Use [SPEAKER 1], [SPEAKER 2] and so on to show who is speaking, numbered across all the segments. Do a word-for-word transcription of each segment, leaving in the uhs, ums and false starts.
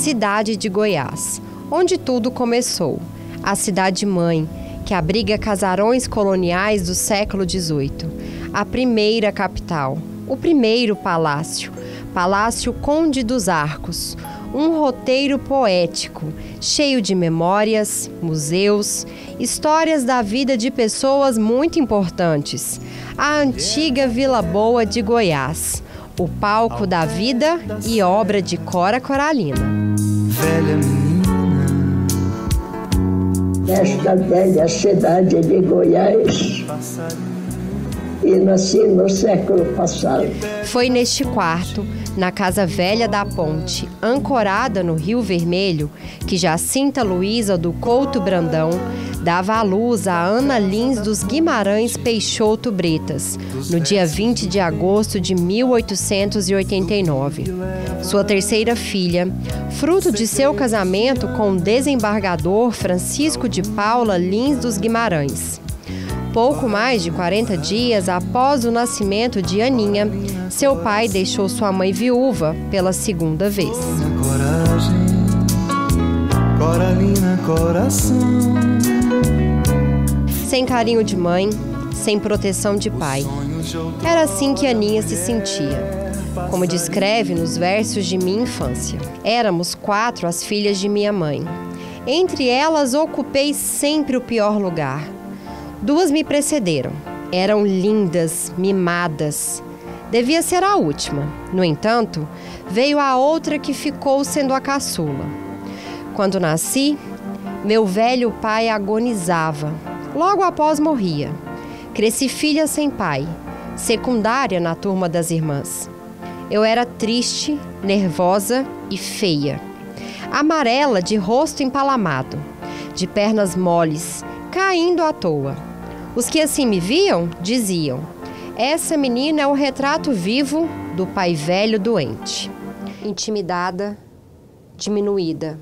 [SPEAKER 1] cidade de Goiás, onde tudo começou. A cidade-mãe, que abriga casarões coloniais do século dezoito. A primeira capital, o primeiro palácio, Palácio Conde dos Arcos. Um roteiro poético, cheio de memórias, museus, histórias da vida de pessoas muito importantes. A antiga Vila Boa de Goiás, o palco da vida e obra de Cora Coralina.
[SPEAKER 2] Velha menina,
[SPEAKER 3] nesta velha cidade de Goiás, e nasci no século passado.
[SPEAKER 1] Foi neste quarto, na Casa Velha da Ponte, ancorada no Rio Vermelho, que Jacinta Luísa do Couto Brandão dava à luz a Ana Lins dos Guimarães Peixoto Bretas, no dia vinte de agosto de mil oitocentos e oitenta e nove. Sua terceira filha, fruto de seu casamento com o desembargador Francisco de Paula Lins dos Guimarães. Pouco mais de quarenta dias após o nascimento de Aninha, seu pai deixou sua mãe viúva pela segunda vez.
[SPEAKER 2] coragem, Coralina, coração.
[SPEAKER 1] Sem carinho de mãe, sem proteção de pai. Era assim que Aninha se sentia, como descreve nos versos de minha infância. Éramos quatro as filhas de minha mãe. Entre elas, ocupei sempre o pior lugar. Duas me precederam. Eram lindas, mimadas. Devia ser a última. No entanto, veio a outra que ficou sendo a caçula. Quando nasci, meu velho pai agonizava. Logo após morria. Cresci filha sem pai, secundária na turma das irmãs. Eu era triste, nervosa e feia. Amarela, de rosto empalamado, de pernas moles, caindo à toa. Os que assim me viam, diziam: essa menina é o retrato vivo do pai velho doente. Intimidada, diminuída,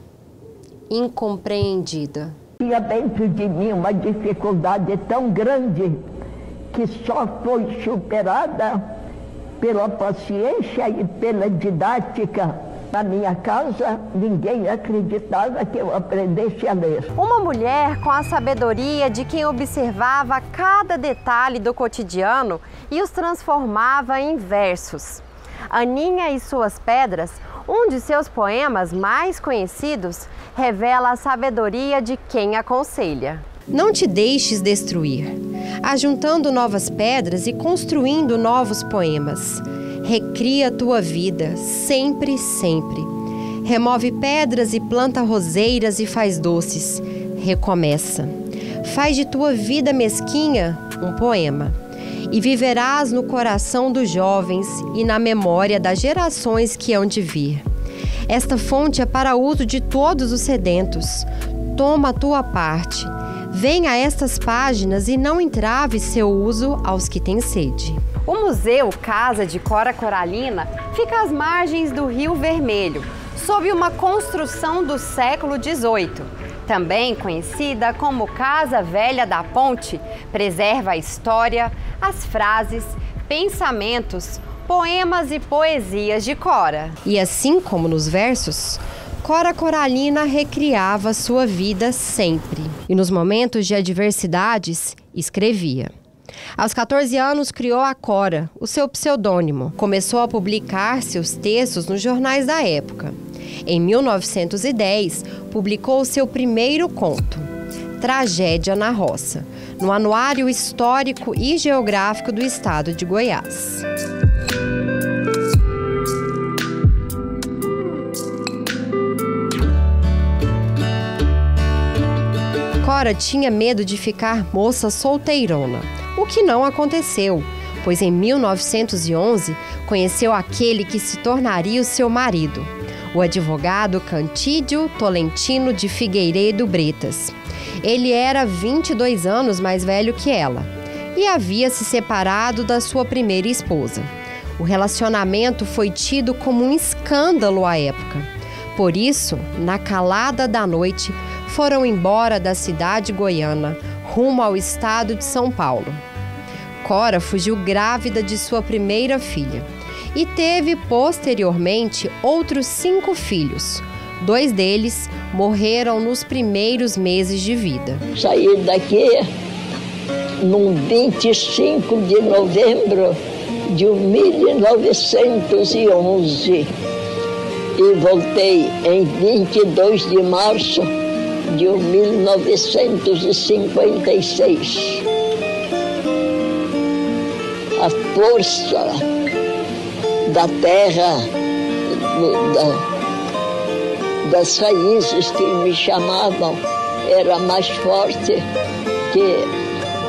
[SPEAKER 1] incompreendida.
[SPEAKER 3] Tinha dentro de mim uma dificuldade tão grande que só foi superada pela paciência e pela didática. Na minha casa, ninguém acreditava que eu aprendesse a ler.
[SPEAKER 1] Uma mulher com a sabedoria de quem observava cada detalhe do cotidiano e os transformava em versos. Aninha e Suas Pedras, um de seus poemas mais conhecidos, revela a sabedoria de quem aconselha. Não te deixes destruir, ajuntando novas pedras e construindo novos poemas. Recria tua vida, sempre, sempre. Remove pedras e planta roseiras e faz doces. Recomeça. Faz de tua vida mesquinha um poema. E viverás no coração dos jovens e na memória das gerações que hão de vir. Esta fonte é para uso de todos os sedentos. Toma a tua parte. Venha a estas páginas e não entrave seu uso aos que têm sede. O Museu Casa de Cora Coralina fica às margens do Rio Vermelho, sob uma construção do século dezoito. Também conhecida como Casa Velha da Ponte, preserva a história, as frases, pensamentos, poemas e poesias de Cora. E assim como nos versos, Cora Coralina recriava sua vida sempre. E nos momentos de adversidades, escrevia. Aos quatorze anos, criou a Cora, o seu pseudônimo. Começou a publicar seus textos nos jornais da época. Em mil novecentos e dez, publicou seu primeiro conto, Tragédia na Roça, no Anuário Histórico e Geográfico do Estado de Goiás. Cora tinha medo de ficar moça solteirona, o que não aconteceu, pois em mil novecentos e onze conheceu aquele que se tornaria o seu marido, o advogado Cantídio Tolentino de Figueiredo Bretas. Ele era vinte e dois anos mais velho que ela e havia se separado da sua primeira esposa. O relacionamento foi tido como um escândalo à época. Por isso, na calada da noite, foram embora da cidade goiana, rumo ao estado de São Paulo. Cora fugiu grávida de sua primeira filha e teve, posteriormente, outros cinco filhos, Dois deles morreram nos primeiros meses de vida.
[SPEAKER 3] Saí daqui no vinte e cinco de novembro de mil novecentos e onze e voltei em vinte e dois de março de mil novecentos e cinquenta e seis. A força da terra, da, das raízes que me chamavam, era mais forte que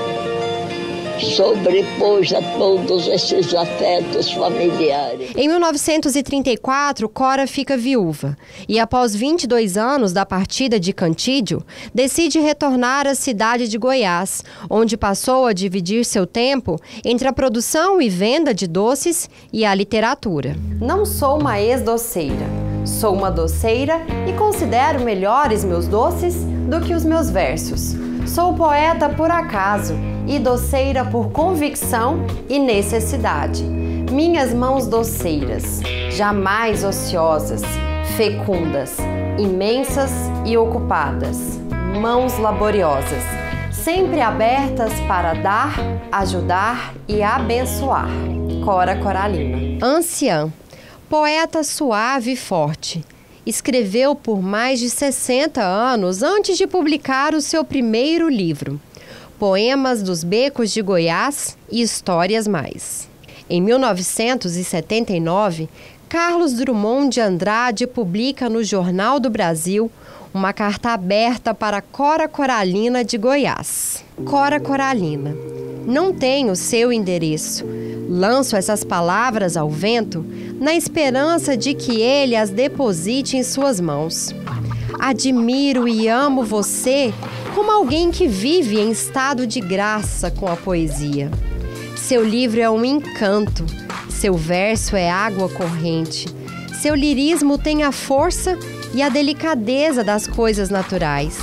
[SPEAKER 3] sobrepôs a todos esses afetos familiares.
[SPEAKER 1] Em mil novecentos e trinta e quatro, Cora fica viúva e, após vinte e dois anos da partida de Cantídio, decide retornar à cidade de Goiás, onde passou a dividir seu tempo entre a produção e venda de doces e a literatura. Não sou uma ex-doceira, sou uma doceira e considero melhores meus doces do que os meus versos. Sou poeta por acaso e doceira por convicção e necessidade. Minhas mãos doceiras, jamais ociosas, fecundas, imensas e ocupadas, mãos laboriosas, sempre abertas para dar, ajudar e abençoar. Cora Coralina. Anciã, poeta suave e forte. Escreveu por mais de sessenta anos antes de publicar o seu primeiro livro, Poemas dos Becos de Goiás e Histórias Mais. Em mil novecentos e setenta e nove, Carlos Drummond de Andrade publica no Jornal do Brasil uma carta aberta para Cora Coralina de Goiás. Cora Coralina, não tenho seu endereço. Lanço essas palavras ao vento na esperança de que ele as deposite em suas mãos. Admiro e amo você como alguém que vive em estado de graça com a poesia. Seu livro é um encanto, seu verso é água corrente, seu lirismo tem a força e a delicadeza das coisas naturais.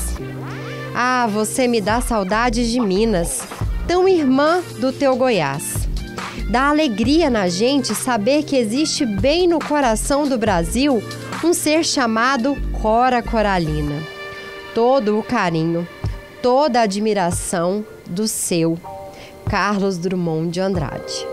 [SPEAKER 1] Ah, você me dá saudades de Minas, tão irmã do teu Goiás. Dá alegria na gente saber que existe bem no coração do Brasil um ser chamado Cora Coralina. Todo o carinho, toda a admiração do seu Carlos Drummond de Andrade.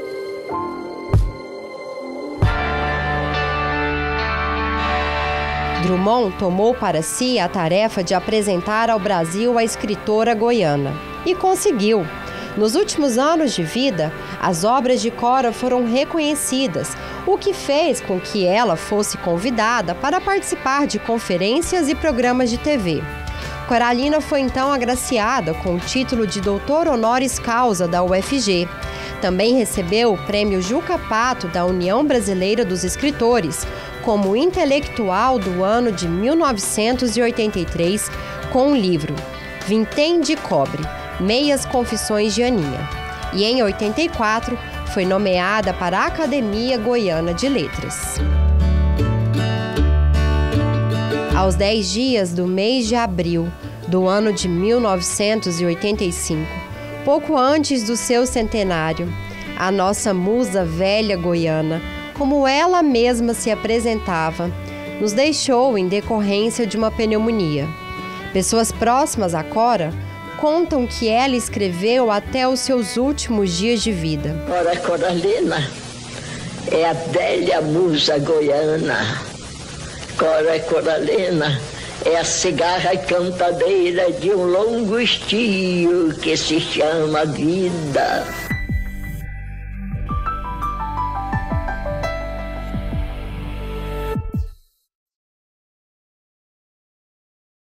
[SPEAKER 1] Drummond tomou para si a tarefa de apresentar ao Brasil a escritora goiana e conseguiu. Nos últimos anos de vida, as obras de Cora foram reconhecidas, o que fez com que ela fosse convidada para participar de conferências e programas de T V. Coralina foi então agraciada com o título de doutor honoris causa da U F G. Também recebeu o prêmio Juca Pato da União Brasileira dos Escritores, como intelectual do ano de mil novecentos e oitenta e três, com o livro Vintém de Cobre, Meias Confissões de Aninha. E em oitenta e quatro foi nomeada para a Academia Goiana de Letras. Aos dez dias do mês de abril do ano de mil novecentos e oitenta e cinco, pouco antes do seu centenário, a nossa musa velha goiana, como ela mesma se apresentava, nos deixou em decorrência de uma pneumonia. Pessoas próximas a Cora contam que ela escreveu até os seus últimos dias de vida.
[SPEAKER 3] Cora Coralina é a velha musa goiana. Cora Coralina é a cigarra cantadeira de um longo estio que se chama vida.